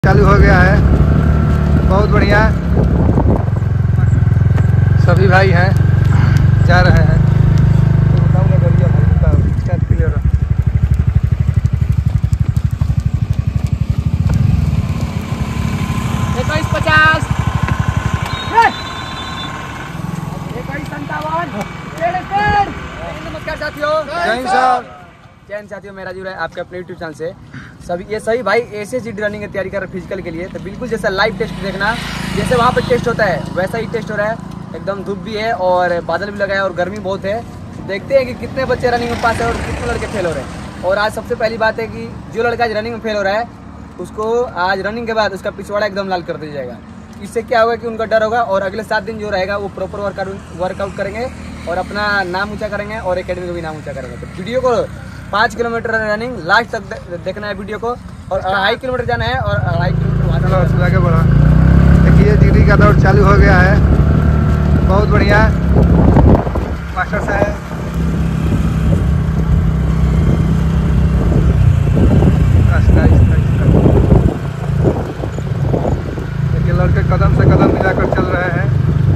चालू हो गया है। बहुत बढ़िया, सभी भाई हैं, जा रहे हैं। क्लियर 2150 2157। नमस्कार साथियों, जैन साथियों, मैं राजू राय आपके अपने यूट्यूब चैनल से ये सभी भाई एसएसजी रनिंग की तैयारी कर रहे हैं फिजिकल के लिए। तो बिल्कुल जैसा लाइव टेस्ट देखना, जैसे वहाँ पे टेस्ट होता है वैसा ही टेस्ट हो रहा है। एकदम धूप भी है और बादल भी लगा है और गर्मी बहुत है। देखते हैं कि कितने बच्चे रनिंग में पास है और कितने लड़के फेल हो रहे हैं। और आज सबसे पहली बात है कि जो लड़का आज रनिंग में फेल हो रहा है उसको आज रनिंग के बाद उसका पिछवाड़ा एकदम लाल कर दिया जाएगा। इससे क्या होगा कि उनका डर होगा और अगले 7 दिन जो रहेगा वो प्रॉपर वर्कआउट करेंगे और अपना नाम ऊँचा करेंगे और एकेडमी का भी नाम ऊँचा करेंगे। तो वीडियो को 5 किलोमीटर रनिंग लास्ट तक देखना है वीडियो को, और 2.5 किलोमीटर जाना है और 2.5 किलोमीटर आगे बढ़ा। देखिए जीडी का दौड़ चालू हो गया है। बहुत बढ़िया मास्टर साहब, देखिए लड़के कदम से कदम मिलाकर चल रहे हैं।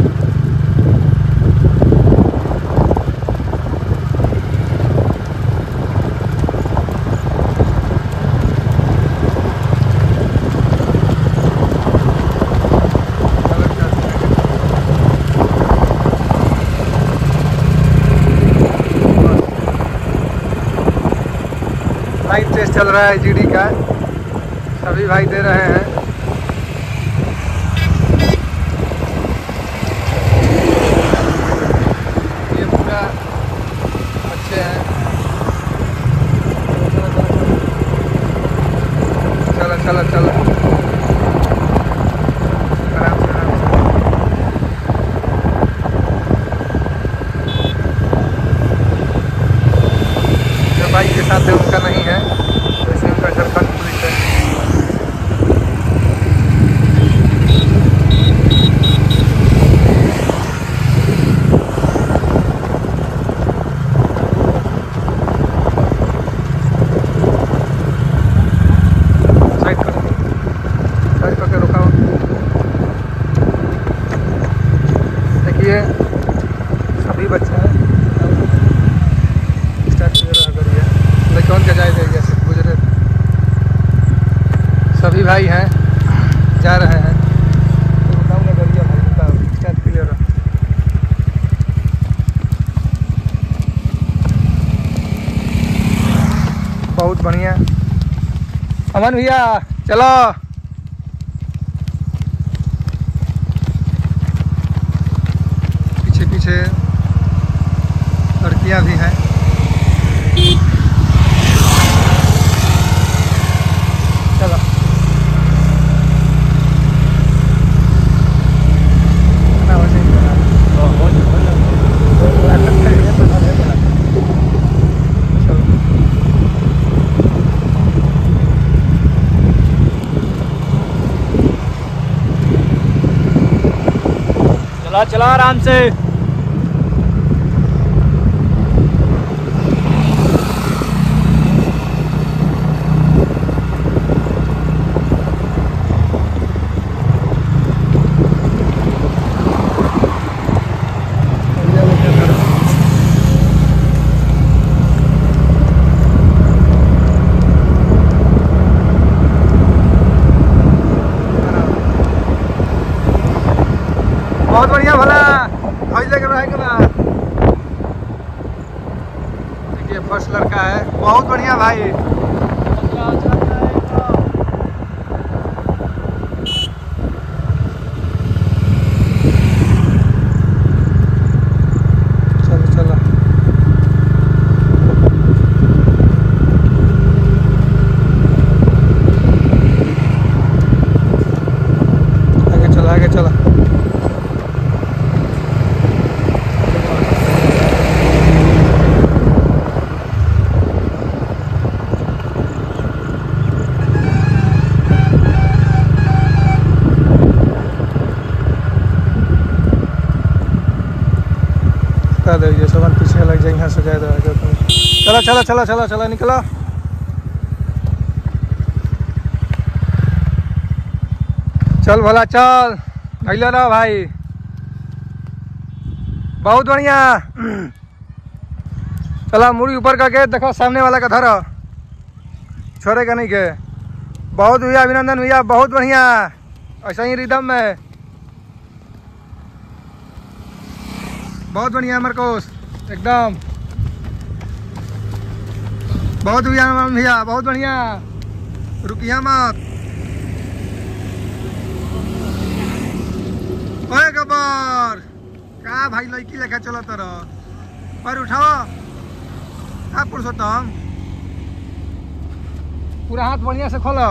लाइव टेस्ट चल रहा है जीडी का, सभी भाई दे रहे हैं। ये पूरा अच्छे हैं। चलो चलो चलो, आराम से आराम से। जो बाइक के साथ है उनका नहीं है, वैसे उनका झारखंड पुलिस है। साइड करके रुकाओ। देखिए सभी बच्चे हैं, कौन का जाए गुजरे, सभी भाई हैं, जा रहे हैं। क्लियर बहुत बढ़िया। अमन भैया चलो, पीछे पीछे लड़कियां भी हैं। चलो चला चला आराम से। बहुत बढ़िया भला हज लेकर रहेगा ना। देखिए फर्स्ट लड़का है, बहुत बढ़िया भाई। चलो चलो आगे चलो आगे चलो। ये सामान पीछे लग जाए, यहाँ से जाए दो। चलो चलो चलो चलो चलो निकलो। चल भला चल, अगले रहो भाई, बहुत बढ़िया। चला मुड़ी ऊपर करके देखो सामने वाला का धरो, छोड़े का नहीं के। बहुत भैया अभिनंदन भैया, बहुत बढ़िया, ऐसा ही रिदम में, बहुत बढ़िया मरकोस एकदम, बहुत बढ़िया भैया, बहुत बढ़िया, रुकिया मत। ओए गब्बर का भाई लड़की लेकर चलो तर, पर उठाओ का पुरुषोत्तम, पूरा हाथ बढ़िया से खोलो।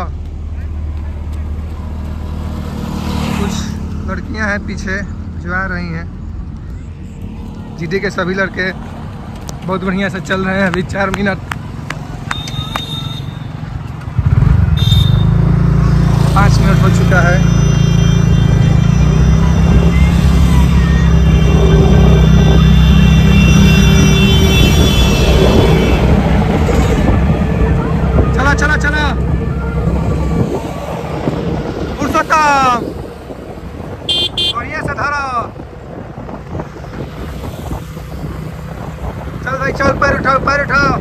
कुछ लड़कियां हैं पीछे जो आ रही हैं, जीडी के सभी लड़के बहुत बढ़िया से चल रहे हैं। अभी 4 मिनट 5 मिनट हो चुका है। चला चला चला पुरुषोत्तम, बढ़िया से धरो। चल भाई चल, पैर उठाओ पैर उठाओ।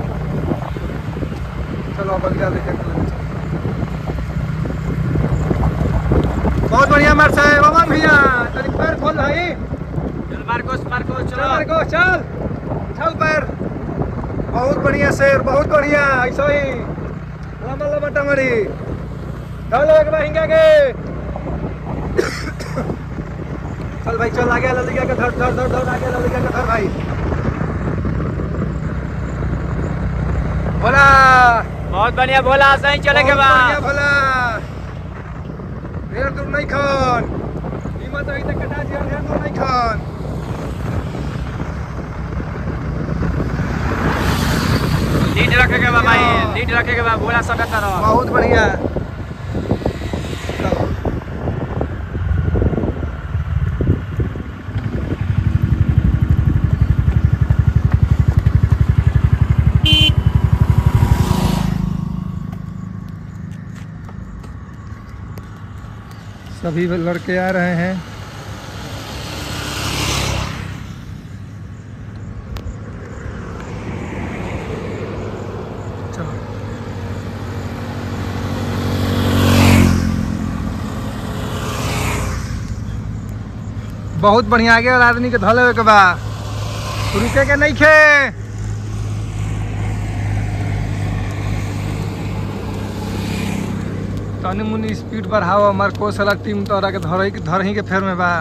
चलो अब अगला लेकर, बहुत बढ़िया मार साहब, अमन भैया तनिक पैर खोल भाई। चल मार्कोस मार्कोस, चलो मार्कोस चल, चल पैर, बहुत बढ़िया शेर, बहुत बढ़िया, ऐसा ही लंबा लंबा टमरी चलो एक बार हिंगा के। चल भाई चल, आगे ललिका का धर धर धर धर, आगे ललिका का धर भाई। भोला बहुत बढ़िया भोला, सही चले के बाद भोला, ढेर दूर नहीं खान, हिम्मत अभी तक कटा दिया, ढेर दूर नहीं खान। लीड रखेगा भाई, लीड रखेगा भोला, सब रहो। बहुत बढ़िया। सभी लड़के आ रहे हैं। चलो बहुत बढ़िया, आगे वाला आदमी के धले के बा, रुके के नहीं खे। तनी मुनी स्पीड बढ़ाओ, हमार कोस वाला टीम तोरा के धर ही के फेर में बा।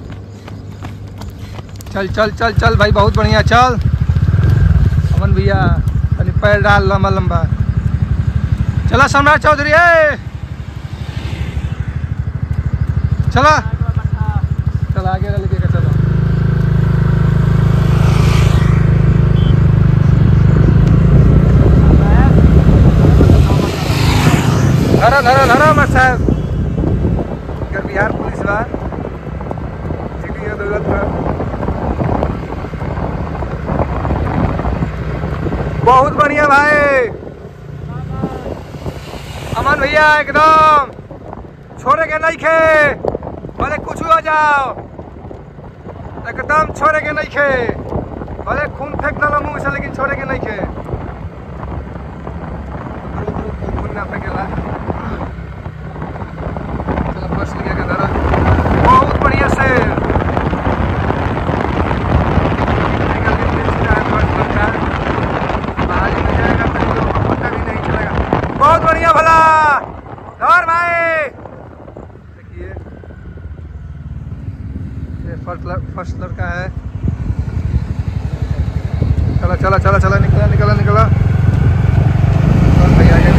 चल चल चल चल भाई, बहुत बढ़िया, चल अमन भैया तनी पैर डाल लंबा लंबा। चला सम्राट चौधरी, चला चला आगे लेके के चलो। धरो धरो धरो मत साहब, बिहार पुलिस बा, जीडी दौलत बा, बहुत बढ़िया भाई अमन भैया, एकदम छोड़े के नहीं खे, भले कुछ हो जाओ, एकदम छोड़े के नहीं खे, भले खून फेंक डालो मुंह से, लेकिन छोड़े के नहीं खे। खून ना फेंकेला। चलो बस लिया के धरा, बहुत बढ़िया से बहुत बढ़िया भला, और भाई देखिए ये फर्स्ट लड़का है। चला चला चला चला, निकला निकला निकला, और भाई आगे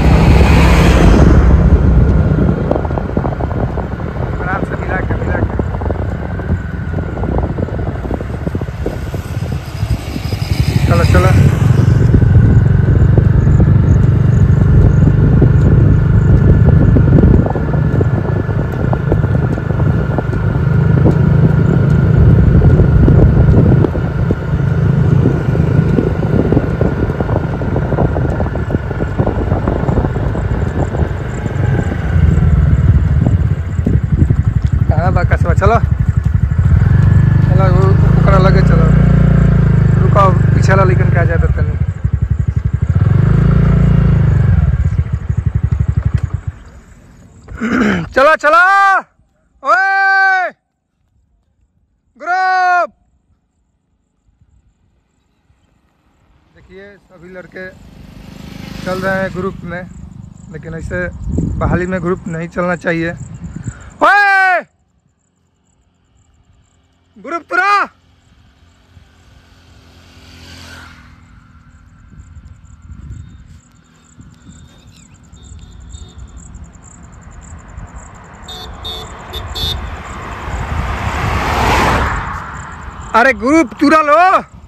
आराम से मिला के चला चला। चलो चलो ओकरा लगे चलो रुको पीछे वाला लेकिन क्या जाए तनी चलो चलो ओए ग्रुप देखिए सभी लड़के चल रहे हैं ग्रुप में लेकिन ऐसे बहाली में ग्रुप नहीं चलना चाहिए। ओए ग्रुप पूरा अरे ग्रुप तुरा लो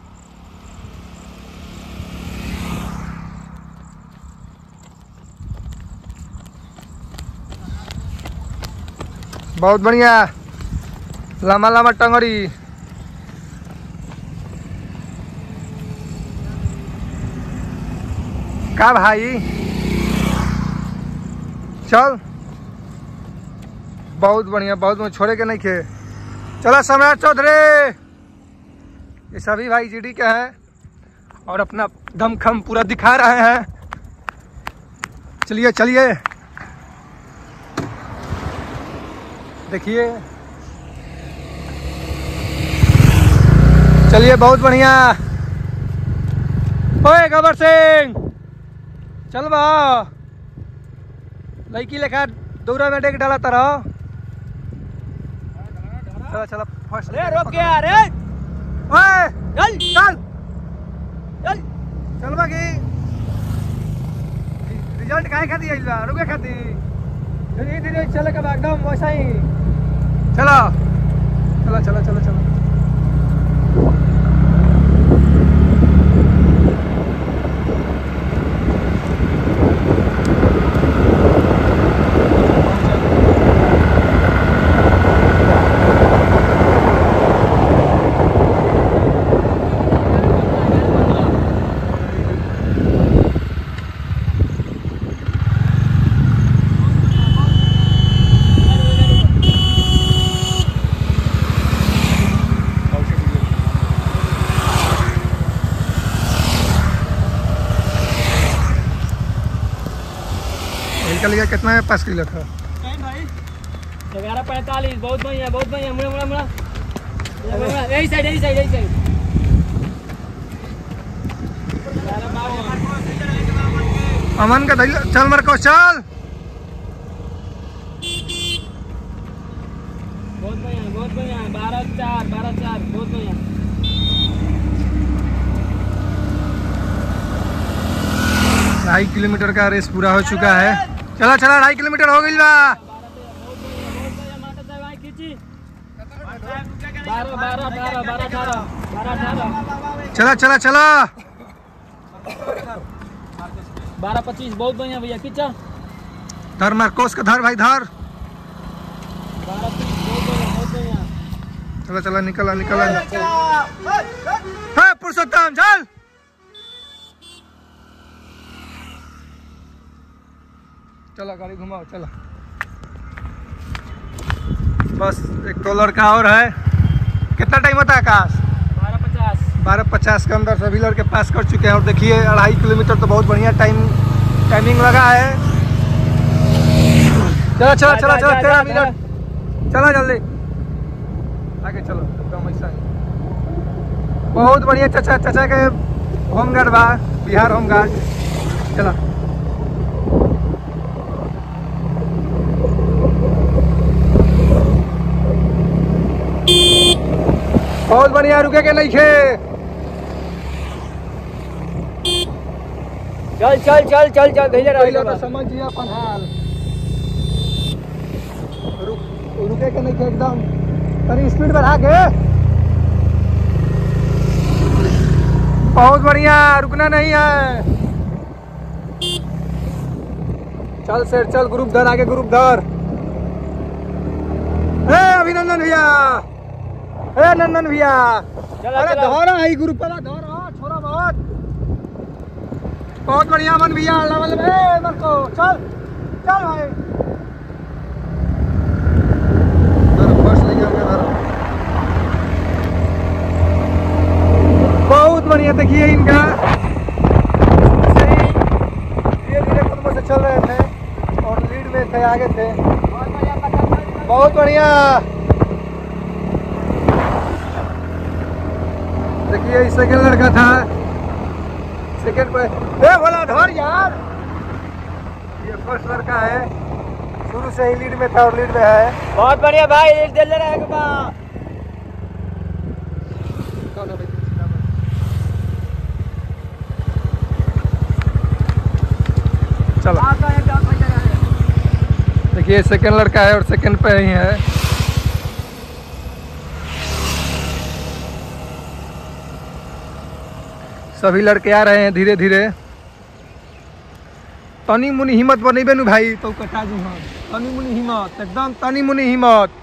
बहुत बढ़िया लम्बा लम्बा टंगड़ी का भाई चल बहुत बढ़िया छोड़े के नहीं खे। चलो सम्राट चौधरी ये सभी भाई जीडी के हैं और अपना दमखम पूरा दिखा रहे हैं। चलिए चलिए देखिए चलिए बहुत बढ़िया। ओए गबर सिंह चल बा लड़की लेखा दौरा में डेक डाला तरह चलो चलो फर्स्ट रोक के यार चल चल चल चल बाकी रिजल्ट काहे खाती आइल बा रुके खाती धीरे धीरे चले का एकदम वैसा ही चलो चलो चलो चलो चलो लिया कितना है 5 किलो था 11:45 बहुत बढ़िया मुड़ा मुड़ा मुड़ा यही साइड अमन का चल मरको चल बहुत बढ़िया 12:4 बहुत बढ़िया 2.5 किलोमीटर का रेस पूरा हो चुका है। चला 2.5 किलोमीटर हो गई बा 12 चला 12:25 बहुत बढ़िया भैया खींचा धर मार्कोस का धर भाई धर 12:30 बहुत बढ़िया चला निकला है पुरुषोत्तम चल चला गाड़ी घुमाओ चला बस एक तो लड़का और है। कितना टाइम होता है आकाश 12:50 के अंदर सभी लड़के पास कर चुके हैं और देखिए 2.5 किलोमीटर तो बहुत बढ़िया टाइमिंग लगा है। चला 13 मिनट चला जल्दी आगे चलो एकदम ऐसा बहुत बढ़िया चाचा के होमगार्ड बा बिहार होमगार्ड चला बहुत बढ़िया रुके के नहीं खे चल भैया तो समझिए अपन हाल रुके के नहीं खे एकदम तनी स्पीड बढ़ा के बहुत बढ़िया रुकना नहीं है। चल सर चल ग्रुप धर आगे ग्रुप धर अभिनंदन भैया नंदन भैया अरे धोरा है ग्रुप वाला धोरा छोरा बहुत बढ़िया मन भैया मन को चल भाई फर्स्ट लेके थोड़े आगे थे। बहुत बढ़िया। देखिए सेकंड लड़का था, सेकंड पे भोला धर यार। ये फर्स्ट लड़का है, शुरू से ही लीड में था और लीड में है। बहुत बढ़िया भाई, लीड दे ले रहा है। चलो देखिए सेकंड लड़का है और सेकंड पे ही है। सभी लड़के आ रहे हैं धीरे धीरे। तनी मुनी हिम्मत बनेबे नु भाई तो कटा जी। हाँ तनी मुनी हिम्मत, एकदम तनी मुनी हिम्मत।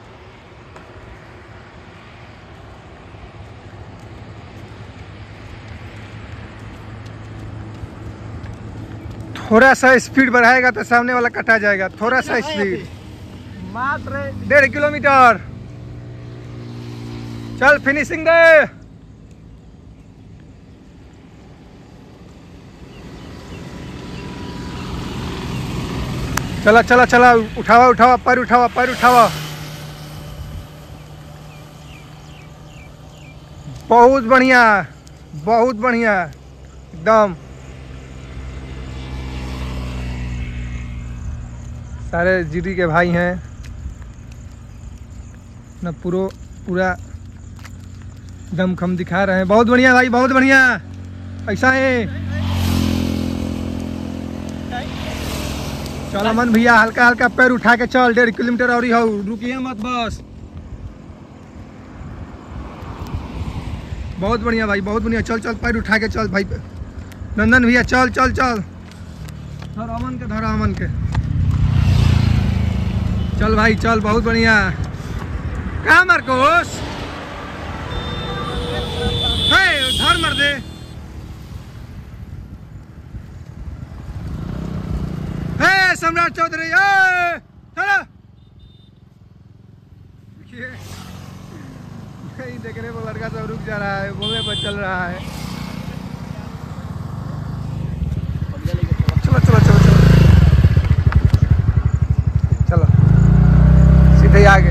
थोड़ा सा स्पीड बढ़ाएगा तो सामने वाला कटा जाएगा। थोड़ा सा स्पीड, मात्र 1.5 किलोमीटर। चल फिनिशिंग दे। चला चला चला, उठावा उठावा, पैर उठावा, पैर उठावा। बहुत बढ़िया, बहुत बढ़िया एकदम। सारे जीडी के भाई हैं ना, पूरा दमखम दिखा रहे हैं। बहुत बढ़िया भाई, बहुत बढ़िया। ऐसा है। चल अमन भैया, हल्का हल्का पैर उठा के चल। 1.5 किलोमीटर और ही हो, रुकिए मत बस। बहुत बढ़िया भाई, बहुत बढ़िया। चल चल पैर उठा के चल भाई। नंदन भैया चल चल चल। धर अमन के, धर अमन के। चल भाई चल, बहुत बढ़िया। कहाँ मार्कोस? धर मर दे। सम्राट चौधरी चलो। देखिए नहीं देख रहे, वो लड़का सब रुक जा रहा है, बोले पर चल रहा है। चलो चलो चलो चलो चलो, सीधे आगे।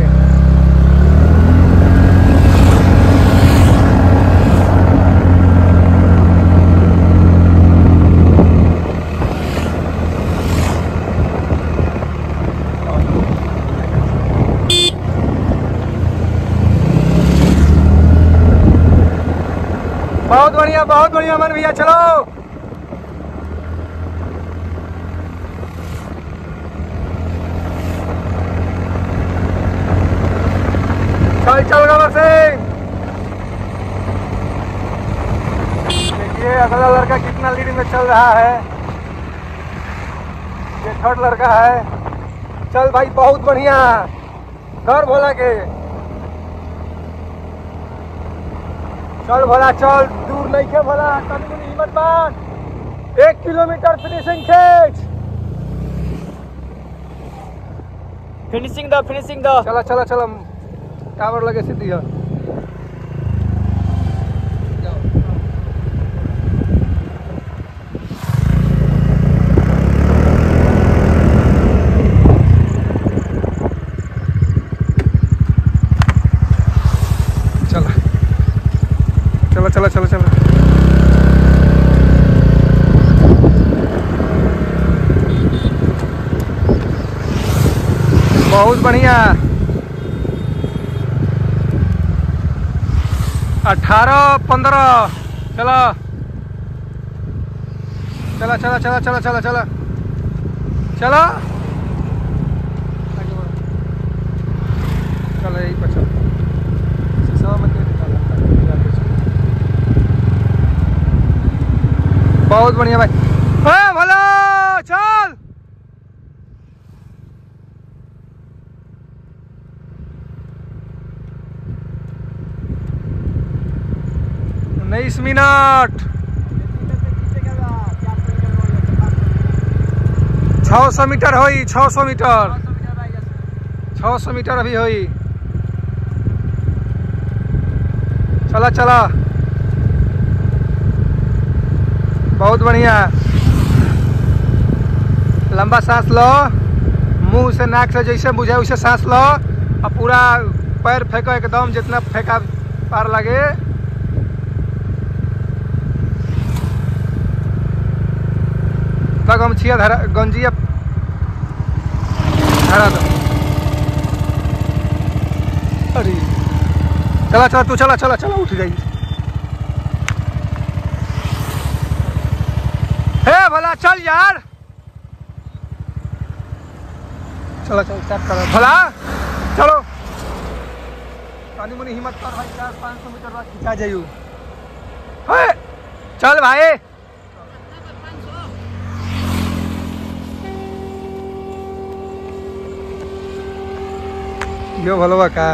बहुत बढ़िया मन भैया, चलो। चल चल गवर सिंह। देखिए अगला लड़का कितना लीड में चल रहा है। ये थर्ड लड़का है। चल भाई बहुत बढ़िया। घर भोला के, चल भोला चल, दूर नहीं के भोला, तनी मुनी हिम्मत बांध। 1 किलोमीटर फिनिशिंग खेच। फिनिशिंग दो, फिनिशिंग दो। चला चला चला, टावर लगे सीधी है। चला चला चला। बहुत बढ़िया। 18, 15। चला चला चला चला चला चला चला चला चला, यही पर चल। बहुत बढ़िया भाई। भला चल। उन्नीस मिनट। 600 मीटर होई, 600 मीटर, 600 मीटर अभी होई। चला चला, बहुत बढ़िया। लंबा सांस लो, मुंह से नाक से जैसे बुझे वैसे सांस लो और पूरा पैर फेंको एकदम जितना फेंका पार लगे। तक हम छिया धरा गंजिया धरा दो। अरे चला चला तू चला चला चला उठ गई। हे भला चल यार, चलो चलो स्टार्ट करो भला चलो। पानी मुनी हिम्मत कर भाई, 400-500 मीटर बाद खिंचा जाइयो। चल भाई यो भलवा का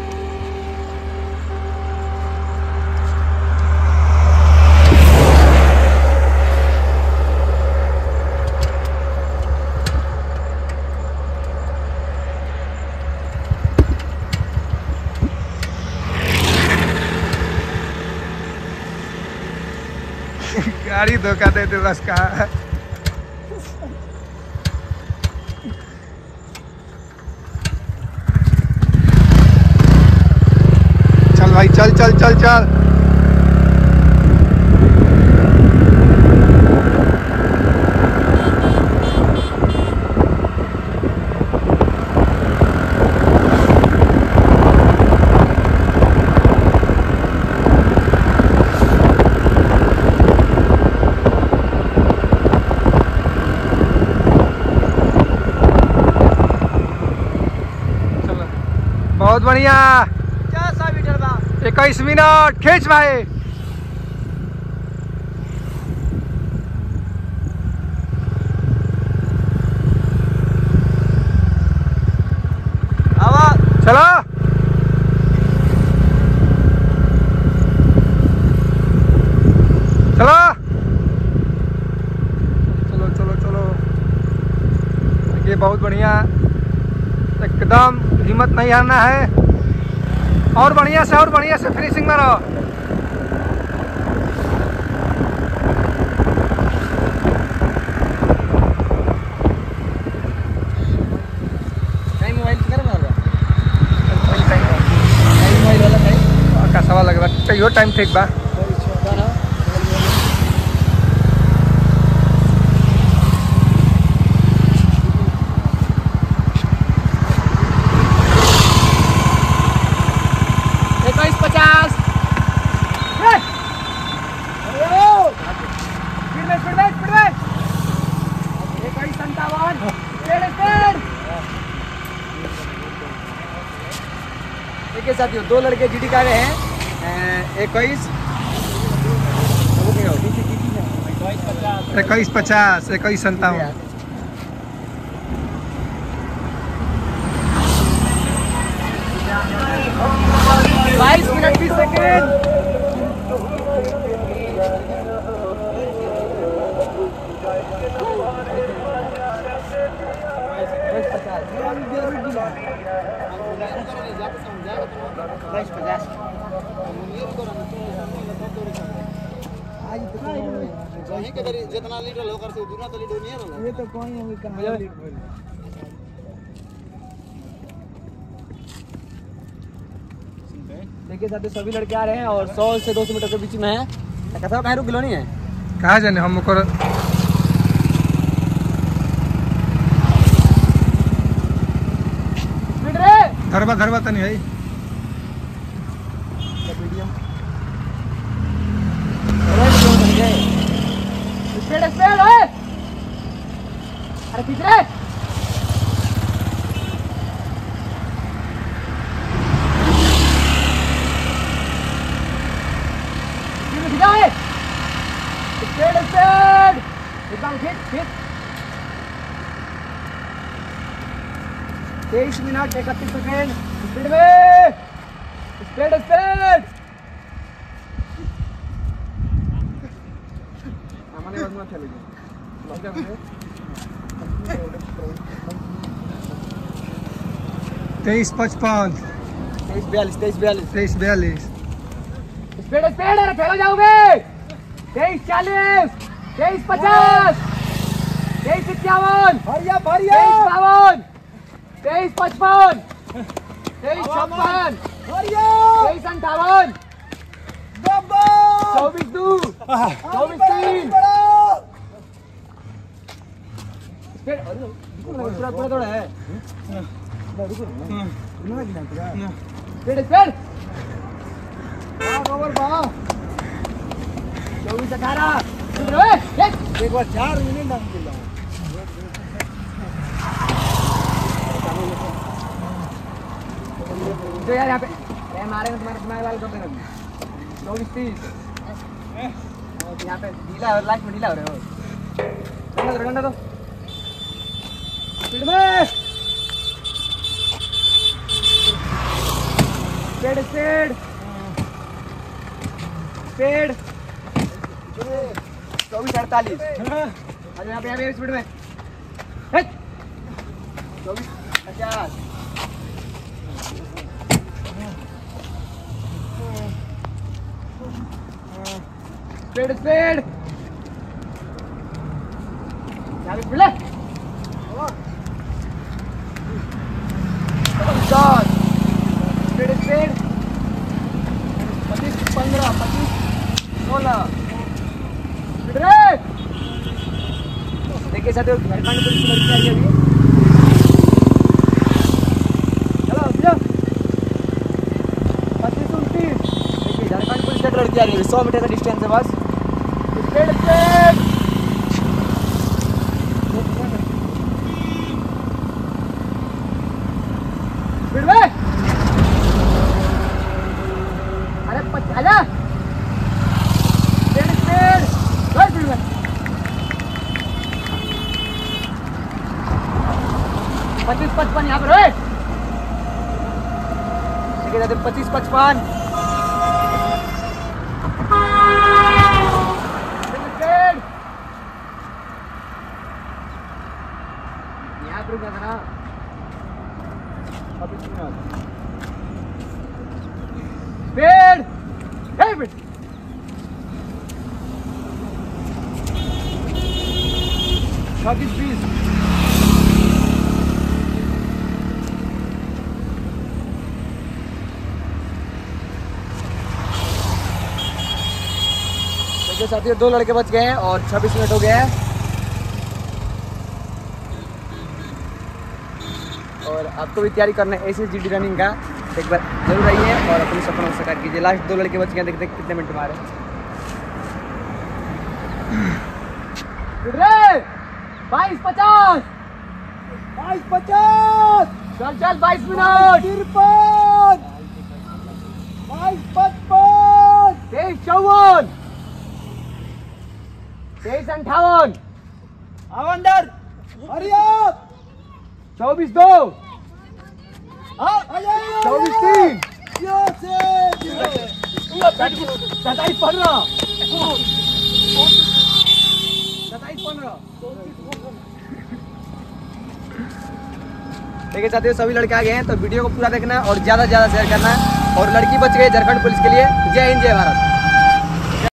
गाड़ी धोखा दे दे बस का। चल भाई चल चल चल चल। बहुत बढ़िया 400 मीटर बा 21 मिनट खींच भाई। चलो चलो चलो चलो चलो। देखिए बहुत बढ़िया, एकदम हिम्मत नहीं हारना है। और बढ़िया से फिनिशिंग में रहो। मोबाइल वाला टाइम का सवाल लग रहा है, टाइम ठीक बा। देखिए साथियों, 2 लड़के जीडी का रहे हैं 21 21-50 21-57 22 मिनट 20 सेकेंड। जितना लीटर होकर से दूना तो लीटर नहीं है ये तो कोई है कहां लीटर। देखिए साथियों, सभी लड़के आ रहे हैं और 100 से 200 मीटर के बीच में है। कथा कहीं रुक गिलो नहीं है, कहा जाने हमको धरवा धरवा तो नहीं है। अरे खींच रहे एकदम खींच 23 मिनट 31 सेकेंड। स्पीड में स्पीड स्पीड। हमारे बाद में चलेगी 23-55 23-42 स्पीड स्पीड। अरे फेल हो जाओगे। 23-40 23-50 23-51 23-52 23-55, 23-56, 23-58, 24-2, 24-3। पूरा थोड़ा है। स्पीड 24-18। एक बार 4 मिनट नाम के लाओ जो यार यहाँ पे मारेंगे तुम्हारे दिमाग वाले कर देना 24-30। यहाँ पे ढीला है, लास्ट में ढीला हो रहे हो। डंडा दो स्पीड में। स्पीड 24-48। यहाँ पे स्पीड में 24-50। स्पीड यहाँ पे स्पीड 25-15, 25-16। देखिए साथियों, झारखंड पुलिस की लड़की आई है अभी। चलो 25-29। देखिए झारखंड पुलिस की लड़की आ रही है, 100 मीटर का डिस्टेंस है बस। स्पीड में अरे आजा स्पीड 25-55 यहाँ पर है। ठीक है 25-55। यहाँ पर रुक जाता ना। स्पीड 26-20। देखिए साथियों, 2 लड़के बच गए हैं और 26 मिनट हो गए हैं। और आपको भी तैयारी करना है एसएसजी रनिंग का, एक बार जरूर आइए और अपने सपनों को साकार कीजिए। लास्ट 2 लड़के बच गए, देखते हैं कितने मिनट मारे। 22-50, 22-50, चल 22 मिनट। 53, 22-55, 23-54, 23-58, अंदर हरियाणा 24-2, 24-3, 27-15, 27-15। देखिए साथियों, सभी लड़के आ गए हैं, तो वीडियो को पूरा देखना और ज़्यादा से ज़्यादा शेयर करना। और लड़की बच गई झारखंड पुलिस के लिए। जय हिंद, जय भारत।